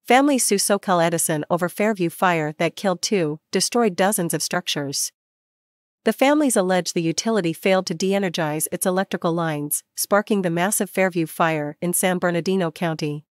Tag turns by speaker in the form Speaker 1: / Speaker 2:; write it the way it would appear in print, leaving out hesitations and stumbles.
Speaker 1: Families sue SoCal Edison over Fairview fire that killed 2, destroyed dozens of structures. The families allege the utility failed to de-energize its electrical lines, sparking the massive Fairview fire in San Bernardino County.